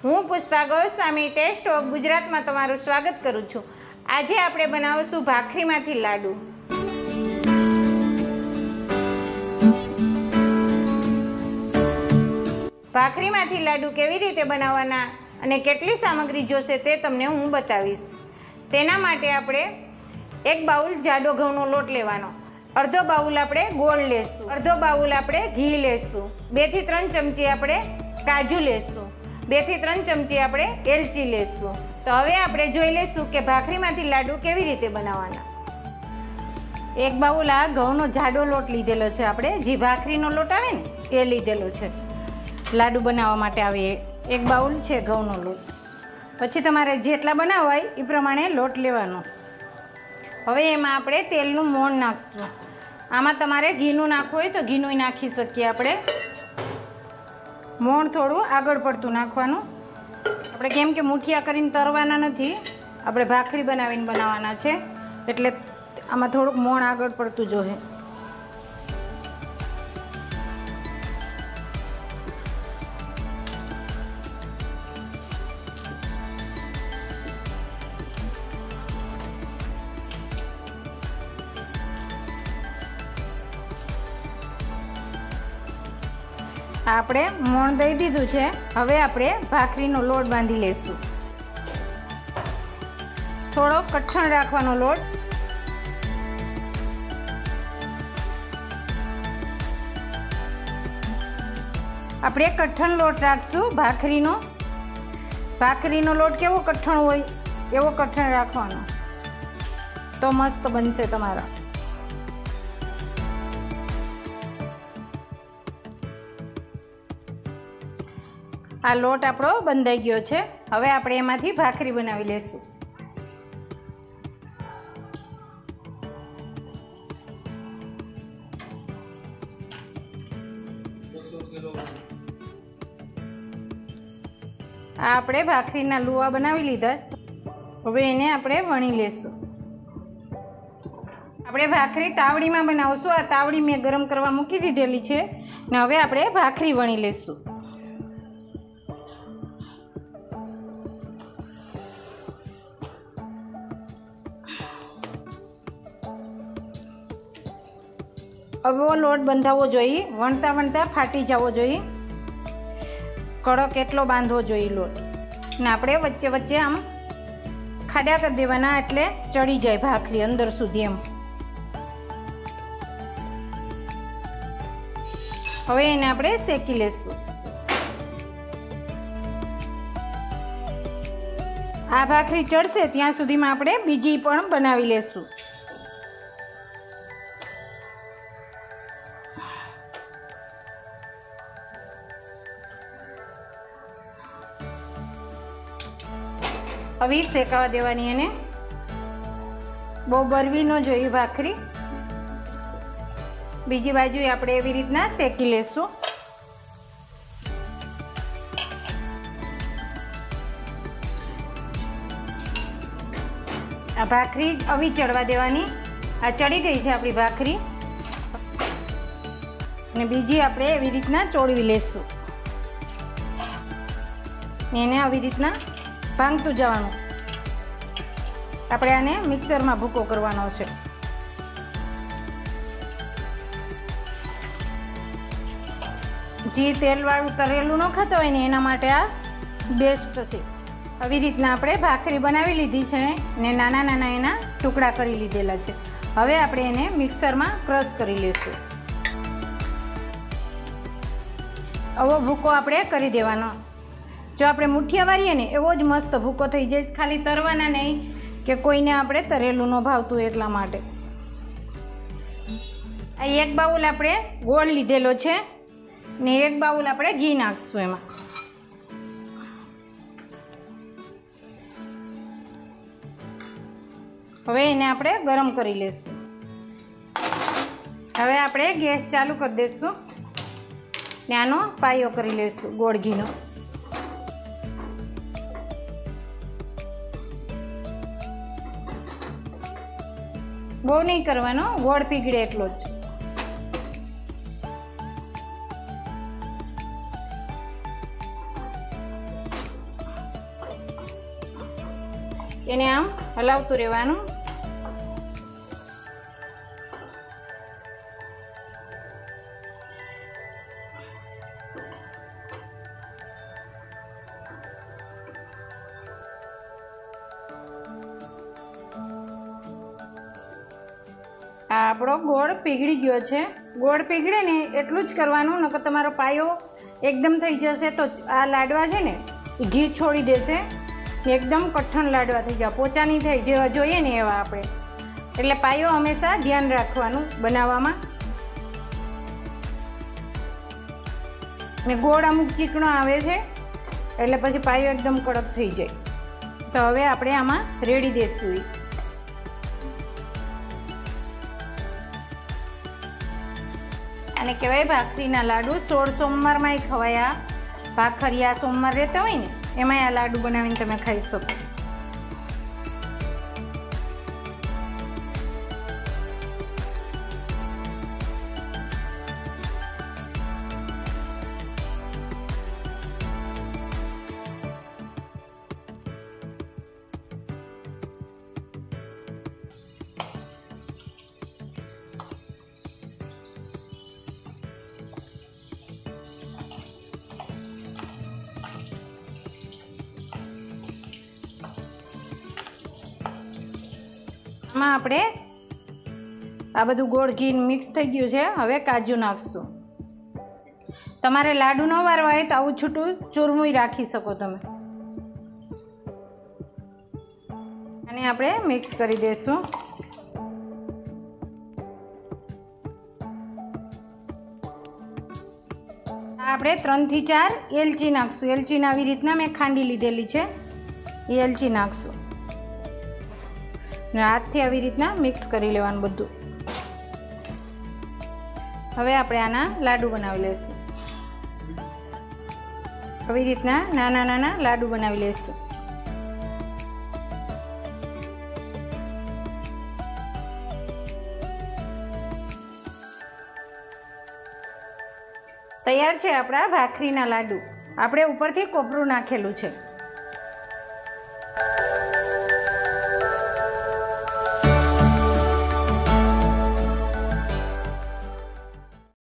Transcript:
હું Pushpa Goswami test of ગુજરાતમાં તમારું સ્વાગત કરું છું। આજે આપણે બનાવશું ભાખરીમાંથી લાડુ। ભાખરીમાંથી લાડુ કેવી રીતે બનાવવાના અને કેટલી સામગ્રી જોશે તે તમને હું બતાવીશ। તેના માટે આપણે એક બાઉલ જાડો ઘઉંનો લોટ લેવાનો, અડધો બાઉલ આપણે ગોળ લેશું, અડધો બાઉલ આપણે ઘી લેશું, 2 થી 3 ચમચી આપણે કાજુ લેશું, 2 થી 3 ચમચી આપણે એલચી લેશું। તો હવે આપણે જોઈ લેશું કે ભાખરીમાંથી લાડુ કેવી રીતે બનાવવાના। એક બાઉલ આ ઘઉંનો જાડો લોટ લીધેલો છે આપણે, જે ભાખરીનો લોટ આવે ને એ લીધેલો છે, લાડુ બનાવવા માટે આવે એક બાઉલ છે ઘઉંનો લોટ। પછી તમારે જેટલા બનાવવા હોય એ પ્રમાણે લોટ લેવાનો। હવે એમાં આપણે તેલનું મોણ નાખશું। આમાં તમારે ઘીનું નાખવું હોય તો ઘીનું નાખી શકીએ આપણે। મોણ થોડું આગળ પડતું નાખવાનું। આપણે કેમ કે મુઠિયા કરીને તરવાના નથી, આપણે ભાખરી બનાવીને બનાવવાના છે, એટલે આમાં થોડુંક મોણ આગળ પડતું જોઈએ। આપણે મોણ દઈ દીધું છે। હવે આપણે ભાખરીનો લોટ બાંધી લેશું। થોડો કઠણ રાખવાનો લોટ। આપણે કઠણ લોટ રાખશું ભાખરીનો લોટ કેવો કઠણ હોય એવો કઠણ રાખવાનો, તો મસ્ત બનશે તમારા। આ લોટ આપણો બંધાઈ ગયો છે। હવે આપણે એમાંથી ભાખરી બનાવી લેશું। આ આપણે ભાખરીના લુવા બનાવી લીધા। હવે એને આપણે વણી લેશું। આપણે ભાખરી તાવડીમાં બનાવશું। આ તાવડી મેં ગરમ કરવા મૂકી દીધેલી છે ને હવે આપણે ભાખરી વણી લેશું। હવે લોટ બંધાવવો જોઈએ, વણતા વણતા ફાટી જવો જોઈએ, કડક એટલો બાંધવો જોઈએ લોટ ને આપણે વચ્ચે વચ્ચે આમ ખાડા કરી દેવાના, એટલે ચડી જાય ભાખરી અંદર સુધી એમ। હવે એને આપણે શેકી લેશું। આ ભાખરી ચડશે ત્યાં સુધીમાં આપણે બીજી પણ બનાવી લેશું। હવે શેકાવા દેવાની, એને બહુ બરવી ન જોઈએ ભાખરી। બીજી બાજુ આપણે એવી રીતના શેકી લેશું। આ ભાખરી આવી ચડવા દેવાની। આ ચડી ગઈ છે આપણી ભાખરી, અને બીજી આપણે એવી રીતના ચોળવી લેશું। એને આવી રીતના ભાંગતું જવાનું। આપણે આને મિક્સરમાં ભૂકો કરવાનો છે। જે તેલવાળું તરેલું ન ખાતા હોય ને એના માટે આ બેસ્ટ છે। આવી રીતના આપણે ભાખરી બનાવી લીધી છે ને નાના નાના એના ટુકડા કરી લીધેલા છે। હવે આપણે એને મિક્સરમાં ક્રશ કરી લેશું। આવો ભૂકો આપણે કરી દેવાનો। જો આપણે મુઠિયા વારીએ ને એવો જ મસ્ત ભૂકો થઈ જાય, ખાલી તરવાના નહીં કે કોઈને આપણે તરેલું ન ભાવતું એટલા માટે। આ એક બાઉલ આપણે ગોળ લીધેલો છે ને એક બાઉલ આપણે ઘી નાખશું એમાં। હવે એને આપણે ગરમ કરી લેશું। હવે આપણે ગેસ ચાલુ કરી દઈશું ને આનો પાયો કરી લેશું ગોળ ઘીનો। બહુ નહીં કરવાનો, ગોળ પીગળે એટલો જ। એને આમ હલાવતું રહેવાનું. આ આપણો ગોળ પીગળી ગયો છે. ગોળ પીગળે ને એટલું જ કરવાનું, નકર તમારો પાયો એકદમ થઈ જશે તો આ લાડવા છે ને એ ઘી છોડી દેશે, એકદમ કઠણ લાડવા થઈ જાય, પોચા નહીં થાય જેવા જોઈએ ને એવા આપણે. એટલે પાયો હંમેશા ધ્યાન રાખવાનું બનાવવામાં. ને ગોળ અમુક ચીકણો આવે છે એટલે પછી પાયો એકદમ કડક થઈ જાય. તો હવે આપણે આમાં રેડી દઈશું. આને કહેવાય ભાખરીના લાડુ. 16 સોમવારમાંય ખવાય. આ ભાખરિયા સોમવાર રહેતા હોય ને એમાંય આ લાડુ બનાવીને તમે ખાઈ શકો. આમાં આપણે આ બધું ગોળ ઘી મિક્સ થઈ ગયું છે. હવે કાજુ નાખશું. તમારે લાડુ ન વારવા હોય તો આવું છૂટું ચૂરમું રાખી શકો તમે. અને આપણે મિક્સ કરી દઈશું. આપણે 3 થી 4 એલચી નાખશું. એલચીને આવી રીતના મેં ખાંડી લીધેલી છે, એ એલચી નાખશું. ને હાથથી આવી રીતના મિક્સ કરી લેવાનું બધું. હવે આપણે આના લાડુ બનાવી લઈશું. આવી રીતના નાના નાના લાડુ બનાવી લઈશું. તૈયાર છે આપણા ભાખરીના લાડુ. આપણે ઉપરથી કોપરું નાખેલું છે.